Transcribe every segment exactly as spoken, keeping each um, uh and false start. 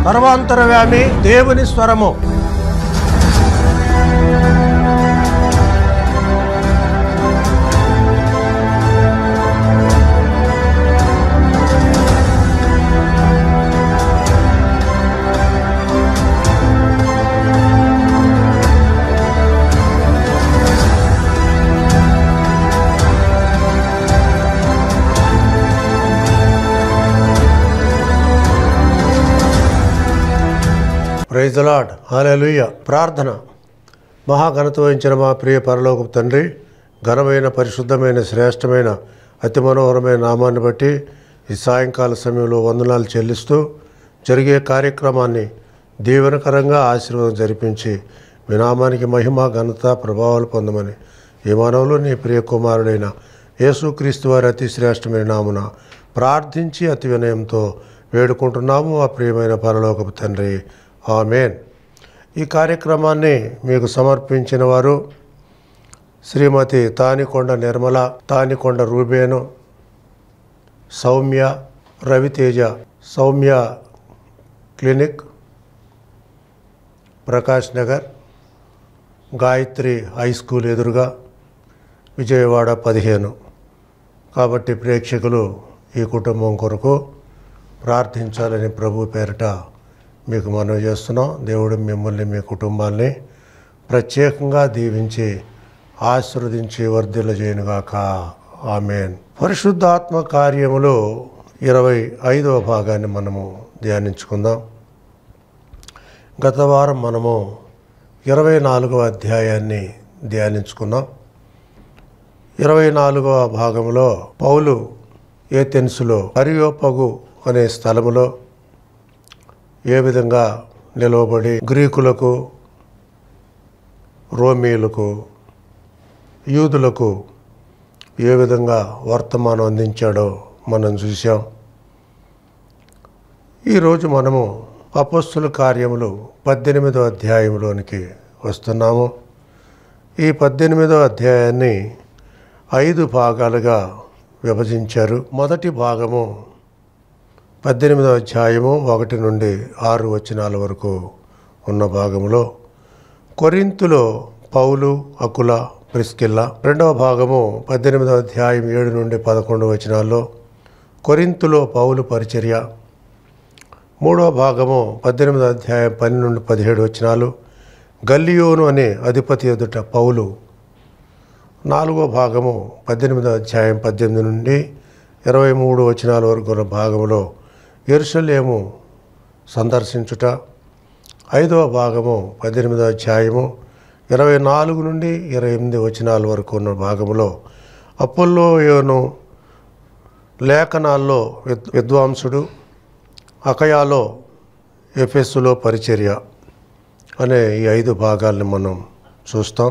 సర్వాంతరవ్యామి దేవుని స్వరము. Praise the lord. Hallelujah. ప్రార్థన. మహాఘనత వహించిన మా ప్రియ పరలోకపు తండ్రి, ఘనమైన పరిశుద్ధమైన శ్రేష్టమైన అతి మనోహరమైన నామాన్ని బట్టి ఈ సాయంకాల సమయంలో వందనాలు చెల్లిస్తూ జరిగే కార్యక్రమాన్ని దీవెనకరంగా ఆశీర్వాదం జరిపించి మీ నామానికి మహిమ ఘనత ప్రభావాలు పొందమని ఈ మనవులు నీ ప్రియ కుమారుడైన యేసుక్రీస్తు వారి అతి శ్రేష్టమైన నామున ప్రార్థించి అతి వినయంతో వేడుకుంటున్నాము ఆ ప్రియమైన పరలోకపు తండ్రి. ఆమేన్. ఈ కార్యక్రమాన్ని మీకు సమర్పించిన వారు Shrimati Thanikonda Nirmala, Thanikonda Ruben, Soumya, Raviteja, Soumya clinic, Prakash Nagar, Gayatri high school ఎదురుగా, విజయవాడ పదిహేను. కాబట్టి ప్రేక్షకులు ఈ కుటుంబం కొరకు ప్రార్థించాలని ప్రభు పేరిట మీకు మనవి చేస్తున్నాం. దేవుడు మిమ్మల్ని మీ కుటుంబాన్ని ప్రత్యేకంగా దీవించి ఆశీర్వదించి వర్ధిల్ల చేయనుగాక. ఆమేన్. పరిశుద్ధాత్మ కార్యములు ఇరవై ఐదవ భాగాన్ని మనము ధ్యానించుకుందాం. గత వారం మనము ఇరవై నాలుగవ అధ్యాయాన్ని ధ్యానించుకున్నాం. ఇరవై నాలుగవ భాగంలో పౌలు ఏథెన్సులో అరియోపగు అనే స్థలములో ఏ విధంగా నిలవబడి గ్రీకులకు, రోమీయులకు, యూదులకు ఏ విధంగా వర్తమానం అందించాడో మనం చూసాం. ఈరోజు మనము అపొస్తలుల కార్యములు పద్దెనిమిదో అధ్యాయంలోనికి వస్తున్నాము. ఈ పద్దెనిమిదో అధ్యాయాన్ని ఐదు భాగాలుగా విభజించారు. మొదటి భాగము పద్దెనిమిదో అధ్యాయము ఒకటి నుండి ఆరు వచనాల వరకు ఉన్న భాగంలో కొరింతులో పౌలు, అకుల, ప్రిస్కిల్ల. రెండవ భాగము పద్దెనిమిదో అధ్యాయం ఏడు నుండి పదకొండు వచనాల్లో కొరింతులో పౌలు పరిచర్య. మూడవ భాగము పద్దెనిమిదో అధ్యాయం పన్నెండు నుండి పదిహేడు వచనాలు గల్లియోను అనే అధిపతి ఎదుట పౌలు. నాలుగో భాగము పద్దెనిమిదో అధ్యాయం పద్దెనిమిది నుండి ఇరవై మూడు వచనాల వరకు ఉన్న భాగంలో యెరూషలేము సందర్శించుట. ఐదవ భాగము పద్దెనిమిదో అధ్యాయము ఇరవై నాలుగు నుండి ఇరవై ఎనిమిది వచనాల వరకు ఉన్న భాగంలో అపొల్లోయోను లేఖనాల్లో విద్వాంసుడు, అకయాలో, ఎఫెసులో పరిచర్య అనే ఈ ఐదు భాగాల్ని మనం చూస్తాం.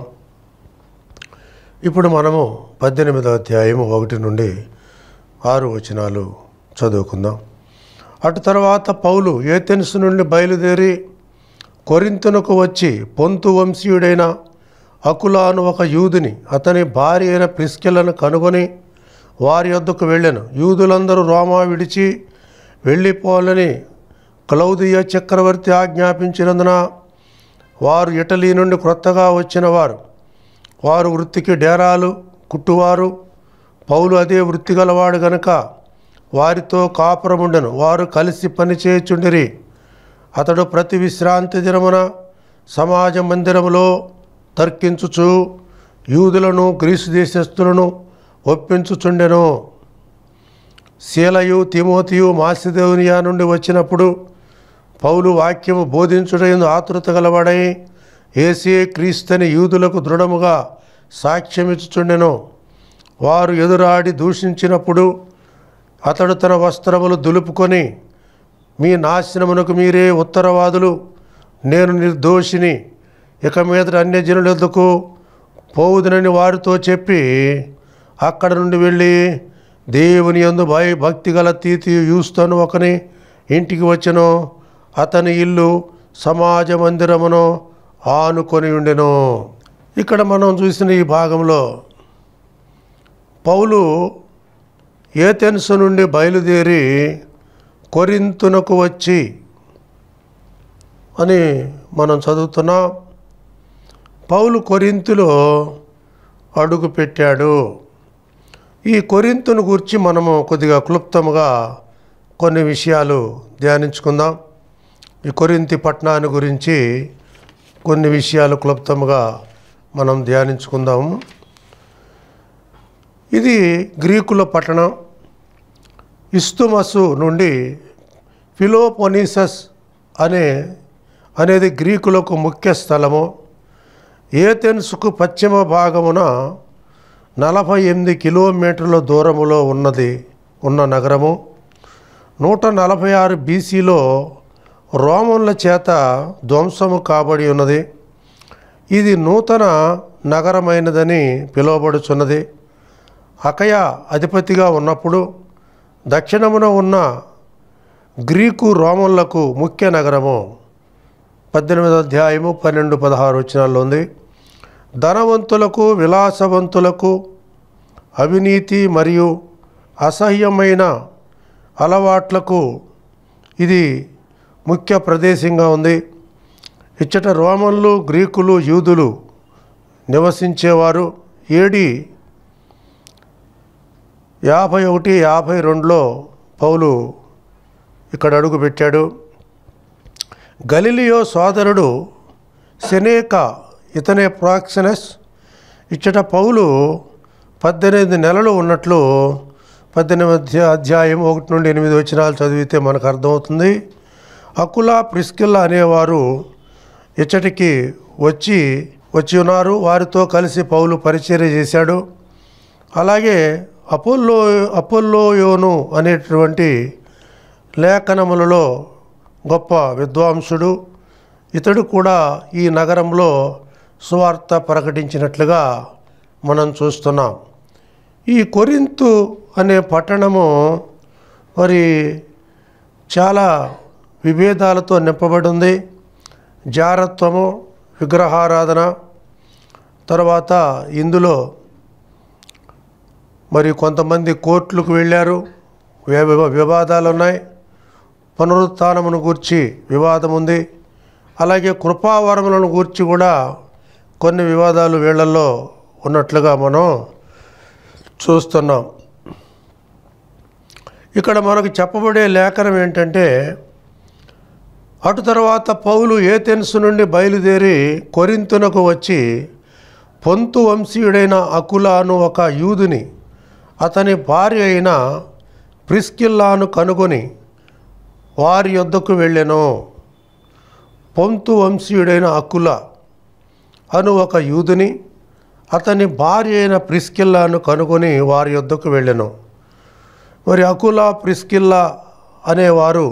ఇప్పుడు మనము పద్దెనిమిదో అధ్యాయం ఒకటి నుండి ఆరు వచనాలు చదువుకుందాం. అటు తర్వాత పౌలు ఏథెన్సు నుండి బయలుదేరి కొరింతునకు వచ్చి పొంతు వంశీయుడైన అకులాను ఒక యూదుని, అతని భార్య అయిన ప్రిస్కిల్లను కనుగొని వారి యొద్దకు వెళ్ళాను. యూదులందరూ రోమా విడిచి వెళ్ళిపోవాలని క్లౌదియ చక్రవర్తి ఆజ్ఞాపించినందున వారు ఇటలీ నుండి క్రొత్తగా వచ్చిన వారు. వారు వృత్తికి డేరాలు కుట్టువారు. పౌలు అదే వృత్తి గలవాడు గనుక వారితో కాపురముండెను. వారు కలిసి పనిచేయుచుండిరి. అతడు ప్రతి విశ్రాంతి దినమున సమాజ మందిరములో తర్కించుచు యూదులను గ్రీసు దేశస్థులను ఒప్పించుచుండెను. శీలయు, తిమోతియు మాసిదోనియా నుండి వచ్చినప్పుడు పౌలు వాక్యము బోధించుటయందు ఆతృత గలవాడై యేసే క్రీస్తుని యూదులకు దృఢముగా సాక్ష్యమిచ్చుచుండెను. వారు ఎదురాడి దూషించినప్పుడు అతడు తన వస్త్రములు దులుపుకొని, మీ నాశనమునకు మీరే ఉత్తరవాదులు, నేను నిర్దోషిని, ఇక మీద అన్యజనుల యొద్దకు పోవుదునని వారితో చెప్పి అక్కడ నుండి వెళ్ళి దేవుని యందు భయ భక్తి గల తీతియు యూస్తను ఒకని ఇంటికి వచ్చెను. అతని ఇల్లు సమాజ మందిరమును ఆనుకొని ఉండెను. ఇక్కడ మనం చూసిన ఈ భాగంలో పౌలు ఏథెన్సు నుండి బయలుదేరి కొరింతునకు వచ్చి అని మనం చదువుతున్నాం. పౌలు కొరింథులో అడుగు పెట్టాడు. ఈ కొరింథును గురించి మనము కొద్దిగా క్లుప్తంగా కొన్ని విషయాలు ధ్యానించుకుందాం. ఈ కొరింథీ పట్టణాన్ని గురించి కొన్ని విషయాలు క్లుప్తంగా మనం ధ్యానించుకుందాము. ఇది గ్రీకుల పట్టణం. ఇస్తుమసు నుండి ఫిలోపోనిసస్ అనే అనేది గ్రీకులకు ముఖ్య స్థలము. ఏథెన్స్కు పశ్చిమ భాగమున నలభై ఎనిమిది కిలోమీటర్ల దూరములో ఉన్నది ఉన్న నగరము. నూట నలభై ఆరు బీసీలో రోమన్ల చేత ధ్వంసము కాబడి ఉన్నది. ఇది నూతన నగరమైనదని పిలువబడుచున్నది. అకయ అధిపతిగా ఉన్నప్పుడు దక్షిణమున ఉన్న గ్రీకు రోమన్లకు ముఖ్య నగరము. పద్దెనిమిదో అధ్యాయము పన్నెండు పదహారు వచనాల్లో ఉంది. ధనవంతులకు, విలాసవంతులకు, అవినీతి మరియు అసహ్యమైన అలవాట్లకు ఇది ముఖ్య ప్రదేశంగా ఉంది. ఇచ్చట రోమన్లు, గ్రీకులు, యూదులు నివసించేవారు. ఏడి యాభై ఒకటి యాభై రెండులో పౌలు ఇక్కడ అడుగు పెట్టాడు. గలిలియో సోదరుడు సెనేకా ఇతనే ప్రాక్సినస్. ఇచ్చట పౌలు పద్దెనిమిది నెలలు ఉన్నట్లు పద్దెనిమిది అధ్యాయం ఒకటి నుండి ఎనిమిది వచనాలు చదివితే మనకు అర్థమవుతుంది. అకులా, ప్రిస్కిల్లా అనేవారు ఇచ్చటికి వచ్చి వచ్చి ఉన్నారు. వారితో కలిసి పౌలు పరిచర్య చేశాడు. అలాగే అపోల్లో అపోల్లోయోను అనేటువంటి లేఖనములలో గొప్ప విద్వాంసుడు. ఇతడు కూడా ఈ నగరంలో సువార్త ప్రకటించినట్లుగా మనం చూస్తున్నాం. ఈ కొరింథు అనే పట్టణము మరి చాలా విభేదాలతో నింపబడి ఉంది. జారత్వము, విగ్రహారాధన, తర్వాత ఇందులో మరి కొంతమంది కోర్టులకు వెళ్ళారు, వివాదాలు ఉన్నాయి. పునరుత్థానమును గూర్చి వివాదం ఉంది. అలాగే కృపావరములను గూర్చి కూడా కొన్ని వివాదాలు వీళ్ళల్లో ఉన్నట్లుగా మనం చూస్తున్నాం. ఇక్కడ మనకు చెప్పబడే లేఖనం ఏంటంటే, అటు తర్వాత పౌలు ఏథెన్స్ నుండి బయలుదేరి కొరింథునకు వచ్చి పొంతు వంశీయుడైన అకులాను ఒక యూదుని అతని భార్య అయిన ప్రిస్కిల్లాను కనుగొని వారి యొద్దకు వెళ్ళెను. పొంతు వంశీయుడైన అకుల అను ఒక యూదుని అతని భార్య అయిన ప్రిస్కిల్లాను కనుగొని వారి యొద్దకు వెళ్ళెను. మరి అకుల, ప్రిస్కిల్లా అనేవారు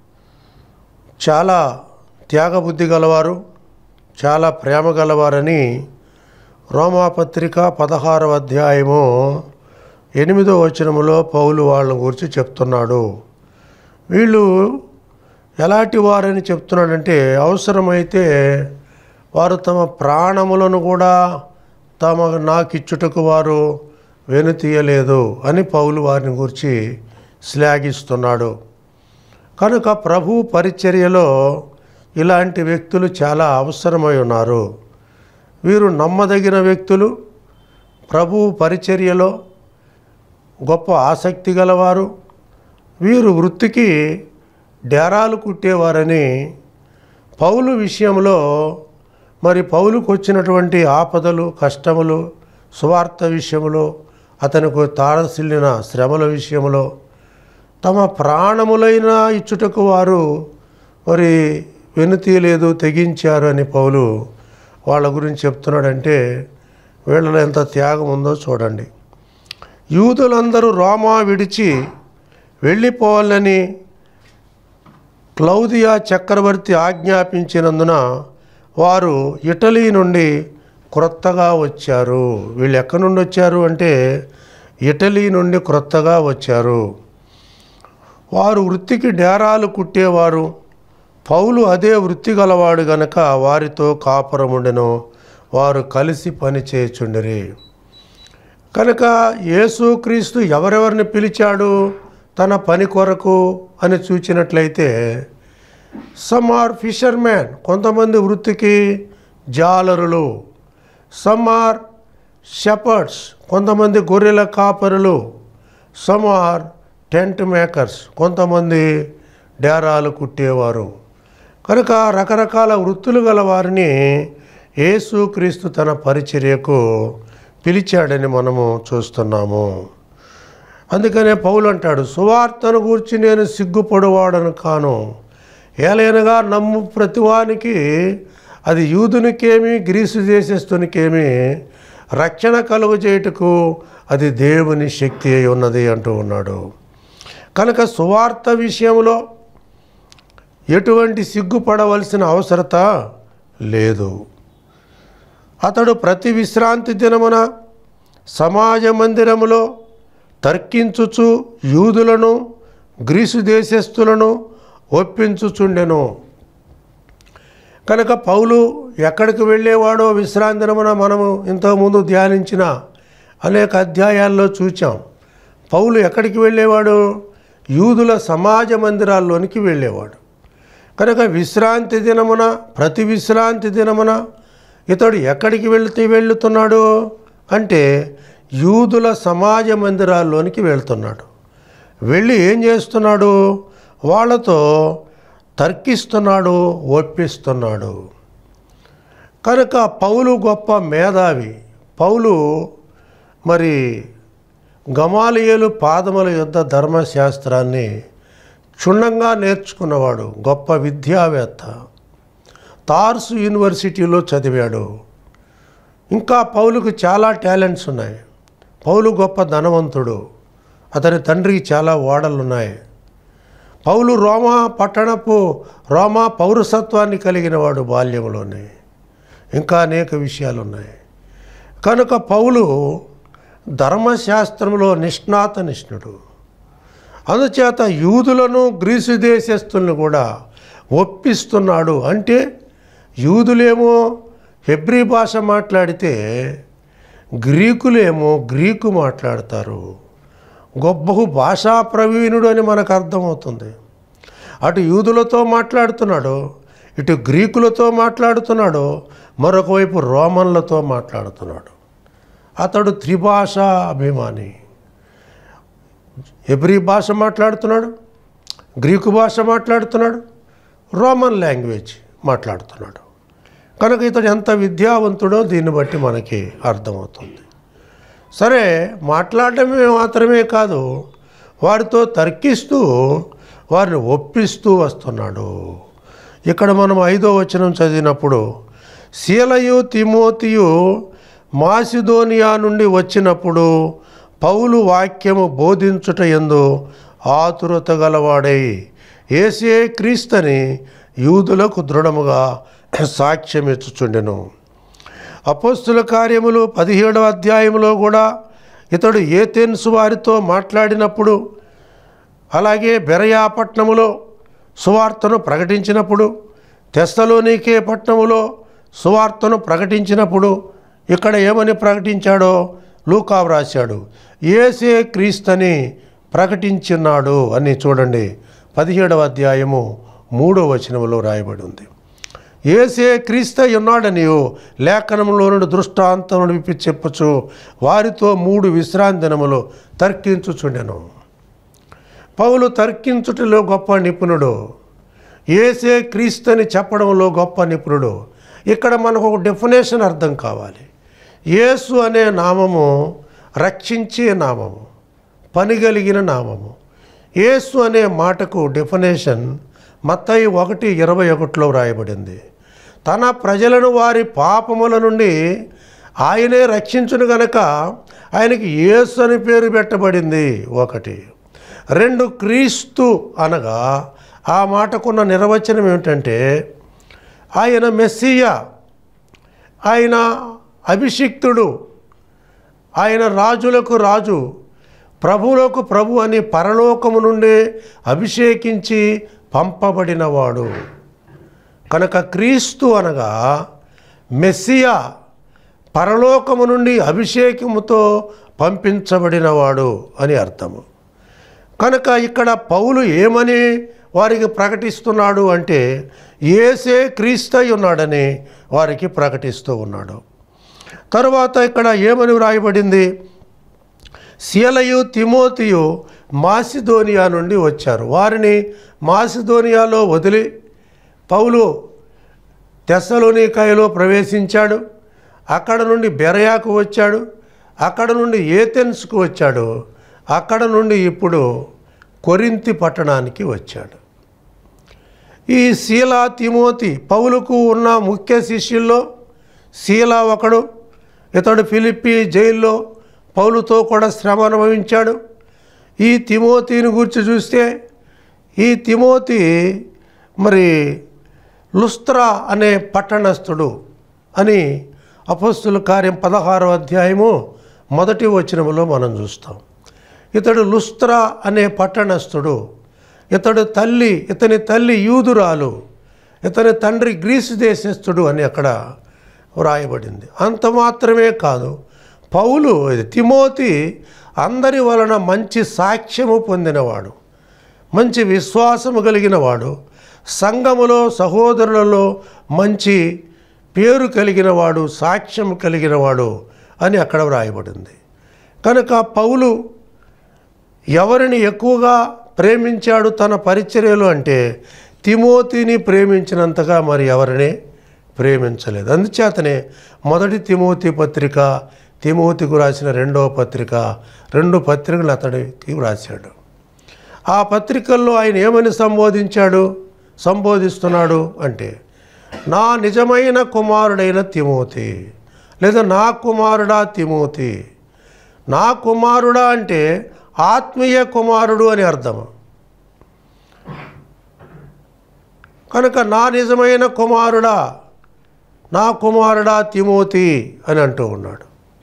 చాలా త్యాగబుద్ధి గలవారు, చాలా ప్రేమ గలవారని రోమాపత్రిక పదహారవ అధ్యాయము ఎనిమిదో వచనములో పౌలు వాళ్ళ గురించి చెప్తున్నాడు. వీళ్ళు ఎలాంటి వారని చెప్తున్నాడంటే, అవసరమైతే వారు తమ ప్రాణములను కూడా తమ నాకిచ్చుటకు వారు వెనుతీయలేదు అని పౌలు వారిని గురించి శ్లాఘిస్తున్నాడు. కనుక ప్రభు పరిచర్యలో ఇలాంటి వ్యక్తులు చాలా అవసరమై ఉన్నారు. వీరు నమ్మదగిన వ్యక్తులు, ప్రభు పరిచర్యలో గొప్ప ఆసక్తి గలవారు. వీరు వృత్తికి డేరాలు కుట్టేవారని పౌలు విషయంలో, మరి పౌలుకు వచ్చినటువంటి ఆపదలు, కష్టములు, సువార్త విషయంలో, అతనికి తారసిల్లిన శ్రమల విషయంలో తమ ప్రాణములైన ఇచ్చుటకు వారు మరి వెనుతీయలేదు, తెగించారు అని పౌలు వాళ్ళ గురించి చెప్తున్నాడంటే వీళ్ళలో ఎంత త్యాగం ఉందో చూడండి. యూదులందరూ రోమా విడిచి వెళ్ళిపోవాలని క్లౌదియా చక్రవర్తి ఆజ్ఞాపించినందున వారు ఇటలీ నుండి క్రొత్తగా వచ్చారు. వీళ్ళు ఎక్కడి నుండి వచ్చారు అంటే ఇటలీ నుండి క్రొత్తగా వచ్చారు. వారు వృత్తికి డేరాలు కుట్టేవారు. పౌలు అదే వృత్తి గలవాడు గనక వారితో కాపురముండెను. వారు కలిసి పని చేయుచుండిరి. కనుక యేసుక్రీస్తు ఎవరెవరిని పిలిచాడు తన పని కొరకు అని చూచినట్లయితే సమ్ ఆర్ ఫిషర్మెన్, కొంతమంది వృత్తికి జాలరులు. సమ్ ఆర్ షెపర్డ్స్, కొంతమంది గొర్రెల కాపరులు. సమ్ ఆర్ టెంట్ మేకర్స్, కొంతమంది డేరాలు కుట్టేవారు. కనుక రకరకాల వృత్తులు గల వారిని యేసుక్రీస్తు తన పరిచర్యకు పిలిచాడని మనము చూస్తున్నాము. అందుకనే పౌలు అంటాడు, సువార్తను గూర్చి నేను సిగ్గుపడువాడను కాను, ఏలైనగా నమ్ము ప్రతివానికి అది యూదునికేమి గ్రీసు దేశస్థునికేమి రక్షణ కలుగు చేయుటకు అది దేవుని శక్తి అయి ఉన్నది అంటూ ఉన్నాడు. కనుక సువార్త విషయంలో ఎటువంటి సిగ్గుపడవలసిన అవసరత లేదు. అతడు ప్రతి విశ్రాంతి దినమున సమాజ మందిరములో తర్కించుచు యూదులను గ్రీసు దేశస్థులను ఒప్పించుచుండెను. కనుక పౌలు ఎక్కడికి వెళ్ళేవాడో విశ్రాంతి దినమున మనము ఇంతకుముందు ధ్యానించిన అనేక అధ్యాయాల్లో చూచాం. పౌలు ఎక్కడికి వెళ్ళేవాడు? యూదుల సమాజ మందిరాల్లోనికి వెళ్ళేవాడు. కనుక విశ్రాంతి దినమున ప్రతి విశ్రాంతి దినమున ఇతడు ఎక్కడికి వెళుతూ వెళుతున్నాడు అంటే యూదుల సమాజ మందిరాల్లోనికి వెళ్తున్నాడు. వెళ్ళి ఏం చేస్తున్నాడు? వాళ్ళతో తర్కిస్తున్నాడు, ఒప్పిస్తున్నాడు. కనుక పౌలు గొప్ప మేధావి. పౌలు మరి గమాలియేలు పాదముల యొద్ద ధర్మశాస్త్రాన్ని క్షుణ్ణంగా నేర్చుకున్నవాడు, గొప్ప విద్యావేత్త. తార్సు యూనివర్సిటీలో చదివాడు. ఇంకా పౌలుకు చాలా టాలెంట్స్ ఉన్నాయి. పౌలు గొప్ప ధనవంతుడు. అతని తండ్రికి చాలా ఓడలు ఉన్నాయి. పౌలు రోమా పట్టణపు రోమా పౌరసత్వాన్ని కలిగిన వాడు బాల్యంలోనే. ఇంకా అనేక విషయాలు ఉన్నాయి. కనుక పౌలు ధర్మశాస్త్రంలో నిష్ణాత నిష్ణుడు. అందుచేత యూదులను గ్రీసు దేశస్తులను కూడా ఒప్పిస్తున్నాడు. అంటే యూదులేమో హెబ్రీ భాష మాట్లాడితే గ్రీకులేమో గ్రీకు మాట్లాడతారు. గొప్ప భాషా ప్రవీణుడు అని మనకు అర్థమవుతుంది. అటు యూదులతో మాట్లాడుతున్నాడు, ఇటు గ్రీకులతో మాట్లాడుతున్నాడు, మరొక వైపు రోమన్లతో మాట్లాడుతున్నాడు. అతడు త్రిభాషా అభిమాని. హెబ్రీ భాష మాట్లాడుతున్నాడు, గ్రీకు భాష మాట్లాడుతున్నాడు, రోమన్ లాంగ్వేజ్ మాట్లాడుతున్నాడు. కనుక ఇతడు ఎంత విద్యావంతుడో దీన్ని బట్టి మనకి అర్థమవుతుంది. సరే, మాట్లాడటమే మాత్రమే కాదు, వారితో తర్కిస్తూ వారిని ఒప్పిస్తూ వస్తున్నాడు. ఇక్కడ మనం ఐదో వచనం చదివినప్పుడు, సీలయు తిమోతియు మాసిదోనియా నుండి వచ్చినప్పుడు పౌలు వాక్యము బోధించుట యందు ఆతురత గలవాడై యేసే క్రీస్తని యూదులకు దృఢముగా సాక్ష్యమిచ్చుచుండెను. అపోస్తుల కార్యములు పదిహేడవ అధ్యాయంలో కూడా ఇతడు ఏథెన్స్ వారితో మాట్లాడినప్పుడు, అలాగే బెరయా పట్టణములో సువార్తను ప్రకటించినప్పుడు, తెస్సలోనికే పట్టణములో సువార్తను ప్రకటించినప్పుడు ఇక్కడ ఏమని ప్రకటించాడో లూకా వ్రాశాడు. యేసే క్రీస్తని ప్రకటించున్నాడు అని చూడండి, పదిహేడవ అధ్యాయము మూడో వచనములో రాయబడి ఉంది. యేసే క్రీస్తు ఉన్నాడని లేఖనంలో నుండి దృష్టాంతమును విప్పి చెప్పచ్చు వారితో మూడు విశ్రాంతి దినములు తర్కించుచుండెను. పౌలు తర్కించుటలో గొప్ప నిపుణుడు. యేసే క్రీస్తుని చెప్పడంలో గొప్ప నిపుణుడు. ఇక్కడ మనకు ఒక డెఫినేషన్ అర్థం కావాలి. యేసు అనే నామము రక్షించే నామము, పని కలిగిన నామము. యేసు అనే మాటకు డెఫినేషన్ మత్తయి ఒకటి ఇరవై ఒకటిలో వ్రాయబడింది. తన ప్రజలను వారి పాపముల నుండి ఆయనే రక్షించును గనక ఆయనకి యేసు అని పేరు పెట్టబడింది. ఒకటి. రెండు, క్రీస్తు అనగా ఆ మాటకున్న నిర్వచనం ఏమిటంటే ఆయన మెస్సియా, ఆయన అభిషిక్తుడు, ఆయన రాజులకు రాజు, ప్రభువులకు ప్రభు అని పరలోకము నుండి అభిషేకించి పంపబడినవాడు. కనుక క్రీస్తు అనగా మెస్సియా, పరలోకము నుండి అభిషేకముతో పంపించబడినవాడు అని అర్థము. కనుక ఇక్కడ పౌలు ఏమని వారికి ప్రకటిస్తున్నాడు అంటే యేసే క్రీస్తై ఉన్నాడని వారికి ప్రకటిస్తూ ఉన్నాడు. తరువాత ఇక్కడ ఏమని వ్రాయబడింది? సీలయు తిమోతియు మాసిదోనియా నుండి వచ్చారు. వారిని మాసిదోనియాలో వదిలి పౌలు తెస్సలోనికయలో ప్రవేశించాడు. అక్కడ నుండి బెరయాకు వచ్చాడు. అక్కడ నుండి ఏథెన్స్కు వచ్చాడు. అక్కడ నుండి ఇప్పుడు కొరింథీ పట్టణానికి వచ్చాడు. ఈ సీలా తిమోతి పౌలుకు ఉన్న ముఖ్య శిష్యుల్లో సీలా ఒకడు. ఇతడు ఫిలిప్పీ జైల్లో పౌలుతో కూడా శ్రమ అనుభవించాడు. ఈ తిమోతిని గురించి చూస్తే ఈ తిమోతి మరి లుస్త్రా అనే పట్టణస్థుడు అని అపొస్తలుల కార్యం పదహారో అధ్యాయము మొదటి వచనములో మనం చూస్తాం. ఇతడు లుస్త్రా అనే పట్టణస్థుడు. ఇతడు తల్లి ఇతని తల్లి యూదురాలు, ఇతని తండ్రి గ్రీసు దేశస్థుడు అని అక్కడ వ్రాయబడింది. అంత మాత్రమే కాదు, పౌలు తిమోతి అందరి వలన మంచి సాక్ష్యము పొందినవాడు, మంచి విశ్వాసము కలిగినవాడు, సంఘములో సహోదరులలో మంచి పేరు కలిగినవాడు, సాక్ష్యం కలిగినవాడు అని అక్కడ వ్రాయబడింది. కనుక పౌలు ఎవరిని ఎక్కువగా ప్రేమించాడు తన పరిచర్యలు అంటే తిమోతిని ప్రేమించినంతగా మరి ఎవరిని ప్రేమించలేదు. అందుచేతనే మొదటి తిమోతి పత్రిక, తిమోతికు రాసిన రెండవ పత్రిక, రెండు పత్రికలు అతడికి వ్రాశాడు. ఆ పత్రికల్లో ఆయన ఏమని సంబోధించాడు సంబోధిస్తున్నాడు అంటే నా నిజమైన కుమారుడైన తిమోతి, లేదా నా కుమారుడా తిమోతి. నా కుమారుడా అంటే ఆత్మీయ కుమారుడు అని అర్థం. కనుక నా నిజమైన కుమారుడా, నా కుమారుడా తిమోతి అని అంటూ ఉన్నాడు.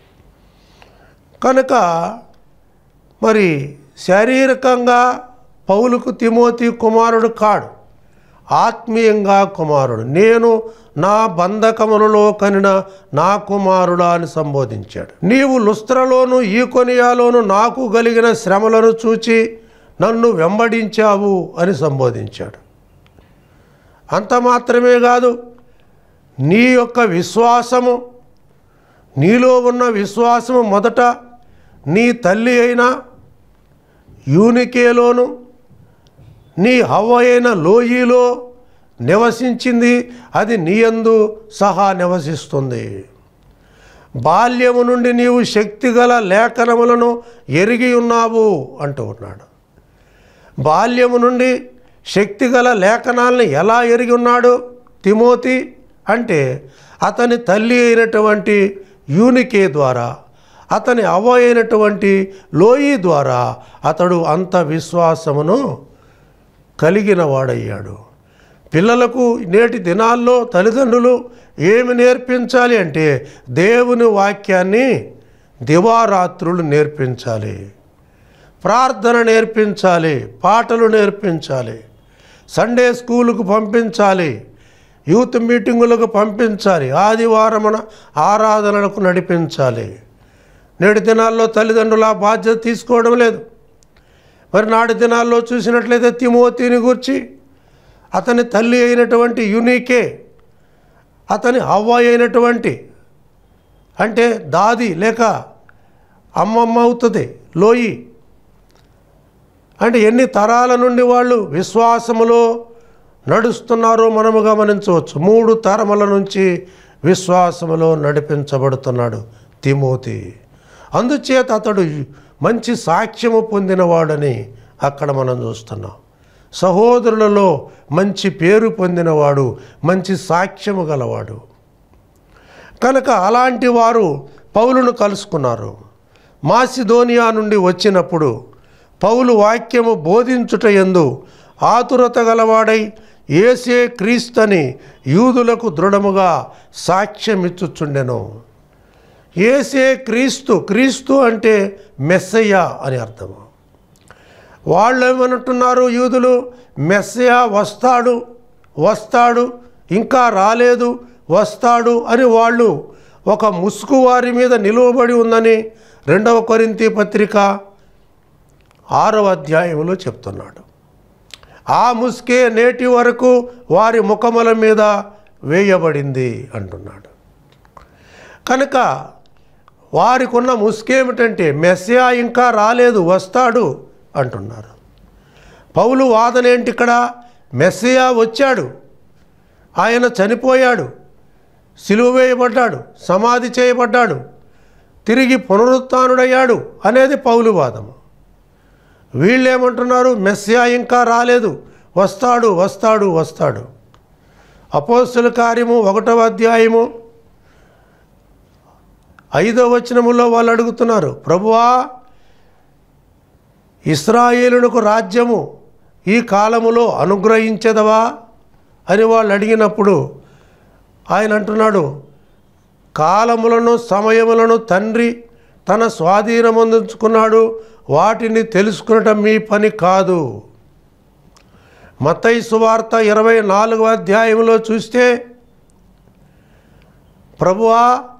కనుక మరి శారీరకంగా పౌలుకు తిమోతి కుమారుడు కాడు, ఆత్మీయంగా కుమారుడు. నేను నా బంధకములలో కనిన నా కుమారుడా అని సంబోధించాడు. నీవు లుస్త్రలోను ఈకొనియాలోను నాకు కలిగిన శ్రమలను చూచి నన్ను వెంబడించావు అని సంబోధించాడు. అంత మాత్రమే కాదు, నీ యొక్క విశ్వాసము, నీలో ఉన్న విశ్వాసము మొదట నీ తల్లి అయిన యూనికేలోను నీ హవ్వ అయిన లోయీలో నివసించింది, అది నీయందు సహా నివసిస్తుంది. బాల్యము నుండి నీవు శక్తిగల లేఖనములను ఎరిగి ఉన్నావు అంటూ ఉన్నాడు. బాల్యము నుండి శక్తిగల లేఖనాలను ఎలా ఎరిగి ఉన్నాడు తిమోతి అంటే అతని తల్లి అయినటువంటి యూనికే ద్వారా, అతని అవ్వ అయినటువంటి లోయి ద్వారా అతడు అంత విశ్వాసమును కలిగిన వాడయ్యాడు. పిల్లలకు నేటి దినాల్లో తల్లిదండ్రులు ఏమి నేర్పించాలి అంటే దేవుని వాక్యాన్ని దివారాత్రులు నేర్పించాలి, ప్రార్థన నేర్పించాలి, పాటలు నేర్పించాలి, సండే స్కూలుకు పంపించాలి, యూత్ మీటింగులకు పంపించాలి, ఆదివారమున ఆరాధనలకు నడిపించాలి. నేటి దినాల్లో తల్లిదండ్రులు ఆ బాధ్యత తీసుకోవడం లేదు. మరి నాటి దినాల్లో చూసినట్లయితే తిమోతిని గూర్చి అతని తల్లి అయినటువంటి యూనికే, అతని హవ్వ అయినటువంటి అంటే దాది లేక అమ్మమ్మ అవుతుంది లోయి, అంటే ఎన్ని తరాల నుండి వాళ్ళు విశ్వాసములో నడుస్తున్నారో మనము గమనించవచ్చు. మూడు తరముల నుంచి విశ్వాసములో నడిపించబడుతున్నాడు తిమోతి. అందుచేత అతడు మంచి సాక్ష్యము పొందినవాడని అక్కడ మనం చూస్తున్నాం. సహోదరులలో మంచి పేరు పొందినవాడు, మంచి సాక్ష్యము గలవాడు. కనుక అలాంటి వారు పౌలును కలుసుకున్నారు. మాసిదోనియా నుండి వచ్చినప్పుడు పౌలు వాక్యము బోధించుట యందు ఆతురత గలవాడై యేసే క్రీస్తని యూదులకు దృఢముగా సాక్ష్యమిచ్చుచుండెను. యేసే క్రీస్తు, క్రీస్తు అంటే మెస్సయ్య అని అర్థము. వాళ్ళు ఏమనుంటున్నారు యూదులు, మెస్సయ్య వస్తాడు వస్తాడు ఇంకా రాలేదు వస్తాడు అని వాళ్ళు ఒక ముసుగు వారి మీద నిలువబడి ఉందని రెండవ కొరింథీ పత్రిక ఆరవ అధ్యాయంలో చెప్తున్నాడు. ఆ ముసుకే నేటి వరకు వారి ముఖముల మీద వేయబడింది అంటున్నాడు. కనుక వారికి ఉన్న ముసుకేమిటంటే మెస్సియా ఇంకా రాలేదు, వస్తాడు అంటున్నారు. పౌలు వాదన ఏంటి ఇక్కడ? మెస్సియా వచ్చాడు, ఆయన చనిపోయాడు, సిలువ వేయబడ్డాడు, సమాధి చేయబడ్డాడు, తిరిగి పునరుత్థానుడయ్యాడు అనేది పౌలు వాదము. వీళ్ళు ఏమంటున్నారు? మెస్సియా ఇంకా రాలేదు, వస్తాడు వస్తాడు వస్తాడు. అపోస్తలుల కార్యము ఒకటవ అధ్యాయము ఐదవ వచనములో వాళ్ళు అడుగుతున్నారు, ప్రభువా ఇశ్రాయేలునకు రాజ్యము ఈ కాలములో అనుగ్రహించదవా అని వాళ్ళు అడిగినప్పుడు ఆయన అంటున్నాడు, కాలములను సమయములను తండ్రి తన స్వాధీనమందుకున్నాడు, వాటిని తెలుసుకునటం మీ పని కాదు. మత్తయి సువార్త ఇరవై నాలుగవ అధ్యాయంలో చూస్తే, ప్రభువా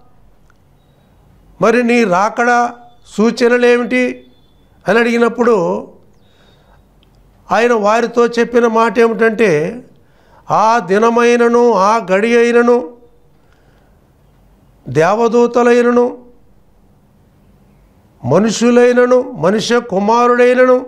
మరి నీ రాకడ సూచనలేమిటి అని అడిగినప్పుడు ఆయన వారితో చెప్పిన మాట ఏమిటంటే, ఆ దినమైనను ఆ గడి అయినను దేవదూతలైనను మనుషులైనను మనుష్య కుమారుడైనను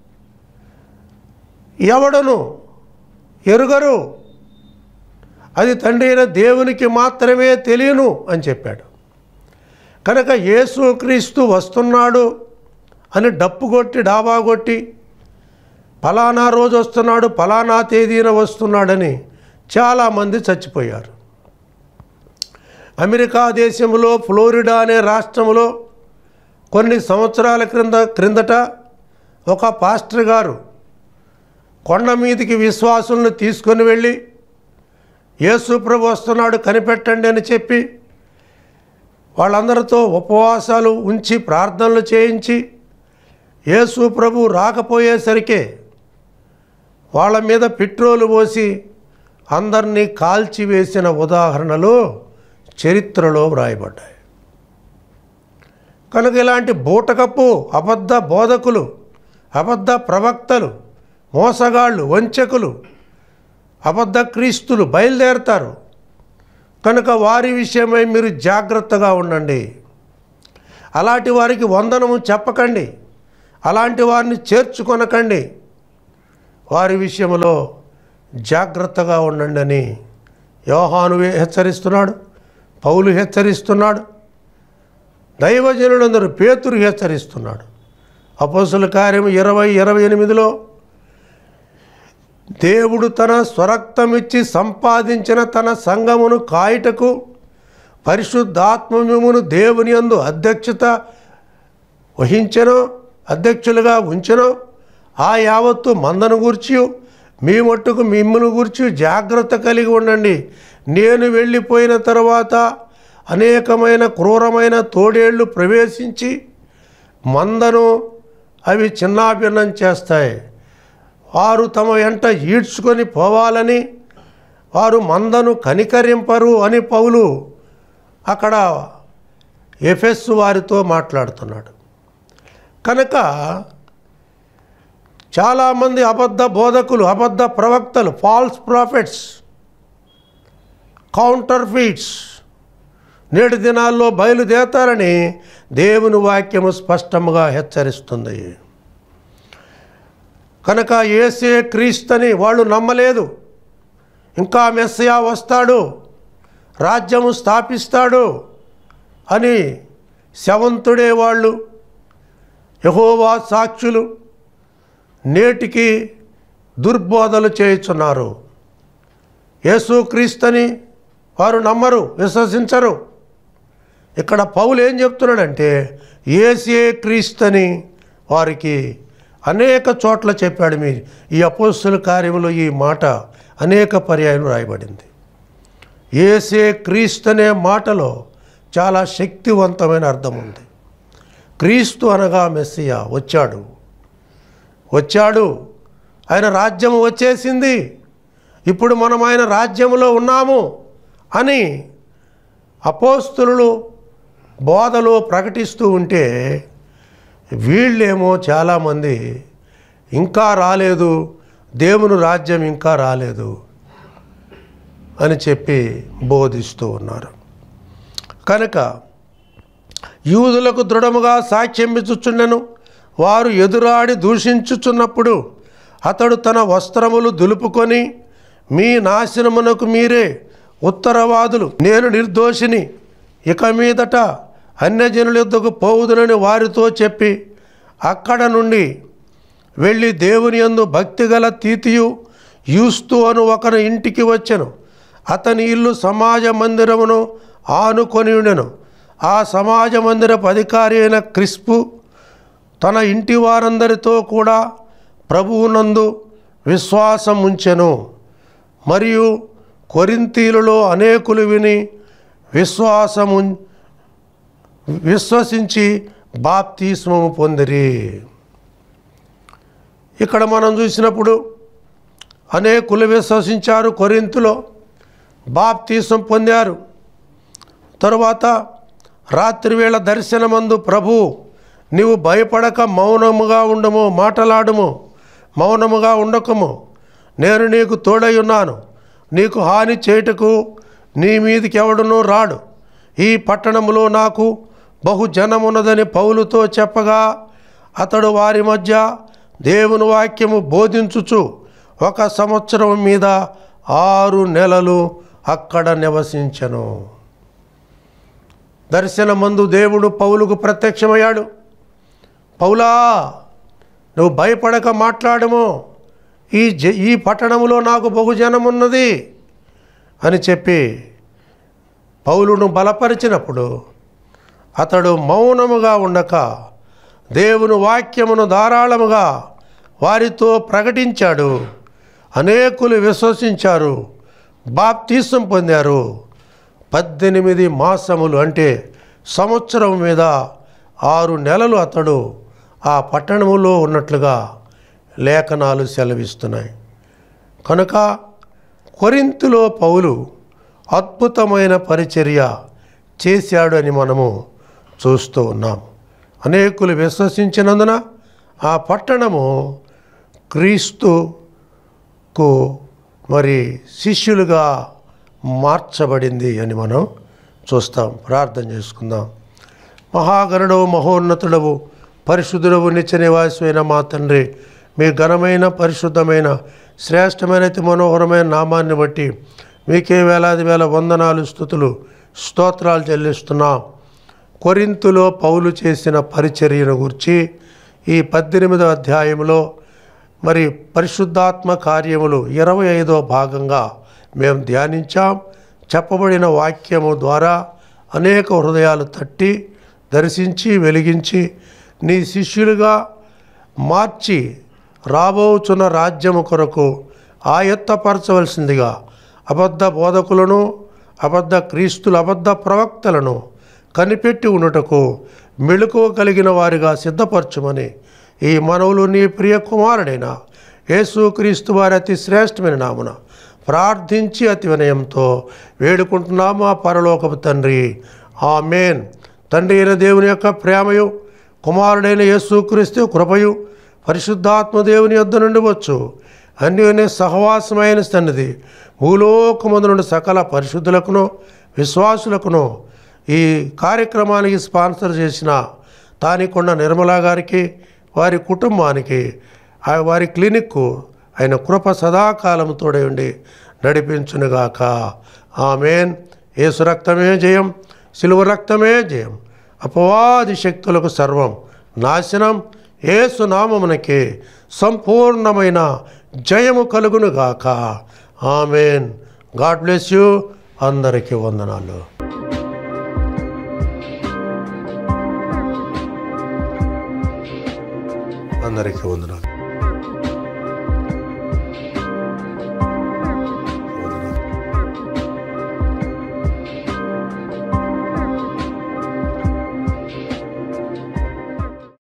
ఎవడను ఎరుగరు, అది తండ్రి అయిన దేవునికి మాత్రమే తెలియను అని చెప్పాడు. కనుక యేసుక్రీస్తు వస్తున్నాడు అని డప్పు కొట్టి డాబా కొట్టి ఫలానా రోజు వస్తున్నాడు, ఫలానా తేదీన వస్తున్నాడని చాలామంది చచ్చిపోయారు. అమెరికా దేశంలో ఫ్లోరిడా అనే రాష్ట్రంలో కొన్ని సంవత్సరాల క్రింద క్రిందట ఒక పాస్టర్ గారు కొండ మీదికి విశ్వాసులను తీసుకొని వెళ్ళి యేసు ప్రభు వస్తున్నాడు కనిపెట్టండి అని చెప్పి వాళ్ళందరితో ఉపవాసాలు ఉంచి ప్రార్థనలు చేయించి యేసు ప్రభు రాకపోయేసరికే వాళ్ళ మీద పెట్రోలు పోసి అందరినీ కాల్చివేసిన ఉదాహరణలు చరిత్రలో వ్రాయబడ్డాయి. కనుక ఇలాంటి బూటకప్పు అబద్ధ బోధకులు, అబద్ధ ప్రవక్తలు, మోసగాళ్ళు, వంచకులు, అబద్ధ క్రీస్తులు బయలుదేరతారు. కనుక వారి విషయమై మీరు జాగ్రత్తగా ఉండండి. అలాంటి వారికి వందనము చెప్పకండి, అలాంటి వారిని చేర్చుకొనకండి, వారి విషయంలో జాగ్రత్తగా ఉండండి అని యోహాను హెచ్చరిస్తున్నాడు, పౌలు హెచ్చరిస్తున్నాడు, దైవజనులందరూ పేతురు హెచ్చరిస్తున్నాడు. అపోస్తలుల కార్యం ఇరవై ఇరవై ఎనిమిదిలో దేవుడు తన స్వరక్తమిచ్చి సంపాదించిన తన సంఘమును కాయుటకు పరిశుద్ధాత్మమును దేవుని యందు అధ్యక్షత వహించెను, అధ్యక్షులుగా ఉంచెను. ఆ యావత్తు మందను గూర్చి మీ మట్టుకు మిమ్మును గూర్చి జాగ్రత్త కలిగి ఉండండి. నేను వెళ్ళిపోయిన తర్వాత అనేకమైన క్రూరమైన తోడేళ్ళు ప్రవేశించి మందను అవి చిన్నాభిన్నం చేస్తాయి. వారు తమ వెంట ఈడ్చుకొని పోవాలని వారు మందను కనికరింపరు అని పౌలు అక్కడ ఎఫెసు వారితో మాట్లాడుతున్నాడు. కనుక చాలామంది అబద్ధ బోధకులు, అబద్ధ ప్రవక్తలు, ఫాల్స్ ప్రాఫిట్స్, కౌంటర్ ఫీట్స్ నేటి దినాల్లో బయలుదేరతారని దేవుని వాక్యము స్పష్టంగా హెచ్చరిస్తుంది. కనుక యేసే క్రీస్తుని వాళ్ళు నమ్మలేదు. ఇంకా మెస్సియా వస్తాడు, రాజ్యము స్థాపిస్తాడు అని శవంతుడే వాళ్ళు, యెహోవా సాక్షులు నేటికి దుర్బోధలు చేయుచున్నారు. యేసుక్రీస్తుని వారు నమ్మరు, విశ్వసించరు. ఇక్కడ పౌలు ఏం చెప్తున్నాడంటే యేసే క్రీస్తుని వారికి అనేక చోట్ల చెప్పాడు. మీ ఈ అపోస్తలుల కార్యములో ఈ మాట అనేక పర్యాయాలు రాయబడింది. యేసే క్రీస్తు అనే మాటలో చాలా శక్తివంతమైన అర్థం ఉంది. క్రీస్తు అనగా మెస్సియా, వచ్చాడు వచ్చాడు ఆయన రాజ్యము వచ్చేసింది, ఇప్పుడు మనం ఆయన రాజ్యములో ఉన్నాము అని అపోస్తలులు బోధలో ప్రకటిస్తూ ఉంటే వీళ్ళేమో చాలామంది ఇంకా రాలేదు, దేవుని రాజ్యం ఇంకా రాలేదు అని చెప్పి బోధిస్తూ ఉన్నారు. కనుక యూదులకు దృఢముగా సాక్ష్యం ఇచ్చుచుండెను. వారు ఎదురాడి దూషించుచున్నప్పుడు అతడు తన వస్త్రములు దులుపుకొని, మీ నాశనమునకు మీరే ఉత్తరవాదులు, నేను నిర్దోషిని, ఇక మీదట అన్యజనుల యొద్దకు పోవుదునని వారితో చెప్పి అక్కడ నుండి వెళ్ళి దేవుని యందు భక్తిగల తీతియు యూస్తు అను ఒకరి ఇంటికి వచ్చెను. అతని ఇల్లు సమాజ మందిరమును ఆనుకొని ఉండెను. ఆ సమాజ మందిరపు అధికారి అయిన క్రిస్పు తన ఇంటి వారందరితో కూడా ప్రభువునందు విశ్వాసం ఉంచెను. మరియు కొరింథీయులలో అనేకులు విని విశ్వాసము విశ్వసించి బాప్తిస్మము పొందిరి. ఇక్కడ మనం చూసినప్పుడు అనేకులు విశ్వసించారు, కొరింథులో బాప్తిస్మం పొందారు. తరువాత రాత్రివేళ దర్శనమందు ప్రభు, నీవు భయపడక మౌనముగా ఉండము, మాటలాడుము, మౌనముగా ఉండకము, నేను నీకు తోడై ఉన్నాను, నీకు హాని చేయుటకు నీ మీదికి ఎవడునూ రాడు, ఈ పట్టణంలో నాకు బహు జనమున్నదని పౌలుతో చెప్పగా అతడు వారి మధ్య దేవుని వాక్యము బోధించుచు ఒక సంవత్సరం మీద ఆరు నెలలు అక్కడ నివసించెను. దర్శనమందు దేవుడు పౌలుకు ప్రత్యక్షమయ్యాడు. పౌలా, నువ్వు భయపడక మాట్లాడము, ఈ జ ఈ పట్టణంలో నాకు బహుజనమున్నది అని చెప్పి పౌలును బలపరిచినప్పుడు అతడు మౌనముగా ఉండక దేవుని వాక్యమును ధారాళముగా వారితో ప్రకటించాడు. అనేకులు విశ్వసించారు, బాప్తిసం పొందారు. పద్దెనిమిది మాసములు అంటే సంవత్సరం మీద ఆరు నెలలు అతడు ఆ పట్టణములో ఉన్నట్లుగా లేఖనాలు సెలవిస్తున్నాయి. కనుక కొరింథులో పౌలు అద్భుతమైన పరిచర్య చేశాడు అని మనము చూస్తూ ఉన్నాం. అనేకులు విశ్వసించినందున ఆ పట్టణము క్రీస్తుకు మరి శిష్యులుగా మార్చబడింది అని మనం చూస్తాం. ప్రార్థన చేసుకుందాం. మహాగణుడవు, మహోన్నతుడవు, పరిశుద్ధుడవు, నిత్య నివాసమైన మా తండ్రి, మీ ఘనమైన పరిశుద్ధమైన శ్రేష్టమైన అతి మనోహరమైన నామాన్ని బట్టి మీకే వేలాది వేల వందనాలు, స్తుతులు, స్తోత్రాలు చెల్లిస్తున్నాం. కొరింథులో పౌలు చేసిన పరిచర్యను గురించి ఈ పద్దెనిమిదవ అధ్యాయంలో మరి పరిశుద్ధాత్మ కార్యములు ఇరవై ఐదో భాగంగా మేము ధ్యానించాం. చెప్పబడిన వాక్యము ద్వారా అనేక హృదయాలు తట్టి దర్శించి వెలిగించి నీ శిష్యులుగా మార్చి రాబోచున్న రాజ్యము కొరకు ఆయత్తపరచవలసిందిగా అబద్ధ బోధకులను, అబద్ధ క్రీస్తుల, అబద్ధ ప్రవక్తలను కనిపెట్టి ఉండుటకు మెళుకువ కలిగిన వారిగా సిద్ధపరచుమని ఈ మనవులు నీ ప్రియ కుమారుడైన యేసుక్రీస్తు వారి అతి శ్రేష్టమైన నామున ప్రార్థించి అతి వినయంతో వేడుకుంటున్నాము ఆ పరలోకపు తండ్రి, ఆమేన్. తండ్రి అయిన దేవుని యొక్క ప్రేమయు, కుమారుడైన యేసుక్రీస్తు కృపయు, పరిశుద్ధాత్మ దేవుని యొద్ద నుండి వచ్చు అన్యోన్య సహవాసమైన సన్నిధి భూలోకమందు నుండి సకల పరిశుద్ధులకును విశ్వాసులకును ఈ కార్యక్రమానికి స్పాన్సర్ చేసిన తానికొండ నిర్మలా గారికి, వారి కుటుంబానికి, వారి క్లినిక్కు ఆయన కృప సదాకాలం తోడై ఉండి నడిపించునుగాక. ఆమేన్. యేసు రక్తమే జయం, సిలువ రక్తమే జయం. అపవాది శక్తులకు సర్వం నాశనం. యేసు నామమునకే సంపూర్ణమైన జయము కలుగునుగాక. ఆమేన్. God bless you. అందరికీ వందనాలు. అందరికీ వందనాలు.